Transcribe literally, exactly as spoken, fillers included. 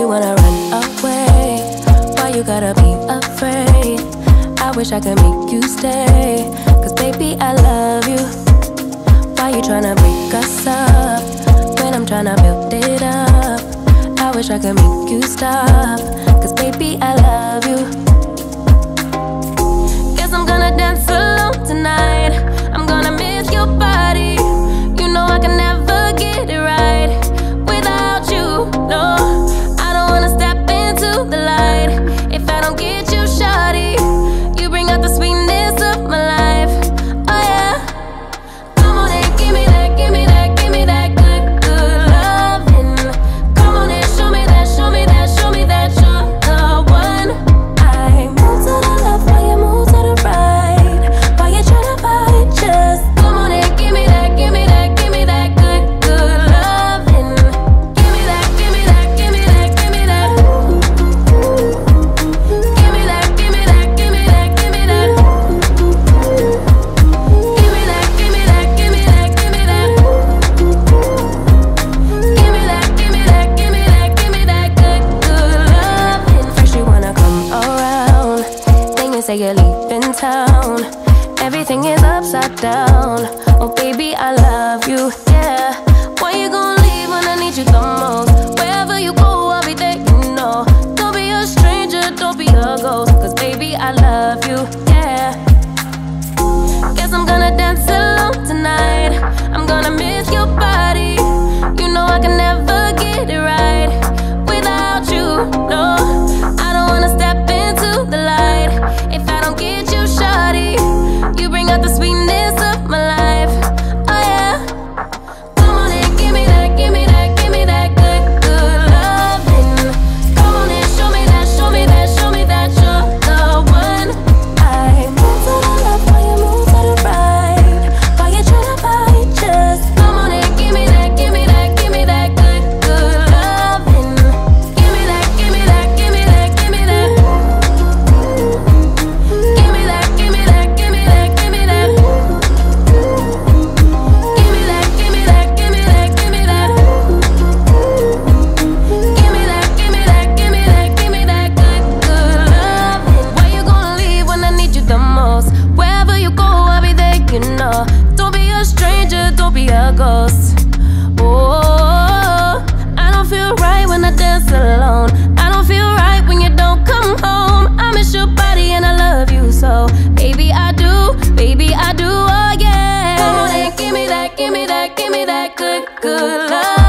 you wanna run away? Why you gotta be afraid? I wish I could make you stay, cause baby I love you. Why you tryna break us up when I'm tryna build it up? I wish I could make you stop, cause baby I love you. Guess I'm gonna dance alone tonight. I'm gonna miss your body. You know I can never get it right without you, no. I don't wanna step into the light if I don't get you, shawty. You bring out the sweetness of my life, oh yeah. Come on and give me that, give me that, give me that good, good loving. Come on and show me that, show me that, show me that you're the one. I move to the left while you move to the right. Why you tryna fight? Just come on and give me that, give me that, give me that good, good loving. Give me that, give me that, give me that, give me that. Give me that, give me that, give me that, give me that. Give me that, give me that, give me that, give me that. Give me that, give me that, give me that, give me that good, good loving. First you wanna come around, then you say you're leaving town. Everything is upside down. Oh baby, I love you, yeah. Why you gon' leave when I need you the most? Wherever you go, I'll be there, you know. Don't be a stranger, don't be a ghost, cause baby, I love you, yeah. Guess I'm gonna dance alone tonight. I'm gonna miss your body. You know I can never get it right without you, no. I don't wanna step into the light if I don't get you, shawty. You bring out the sweetness of my life, oh yeah. Come on and give me that, give me that, give me that good, good loving. Come on and show me that, show me that, show me that you're the one. I move to the left while you move to the right. Why you tryna fight? Just come on and give me that, give me that, give me that good, good loving. Give me that, give me that, give me that, give me that. Give me that, give me that, give me that, give me that. Give me that, give me that, give me that, give me that. Give me that, give me that, give me that, give me that good, good loving. Why you gonna leave when I need you the most? Wherever you go, I'll be there, you know. Don't be a stranger, don't be a ghost. Oh, I don't feel right when I dance alone. I don't feel right when you don't come home. I miss your body and I love you so. Baby, I do, baby, I do, oh yeah. Come on and give me that, give me that, give me that good, good love.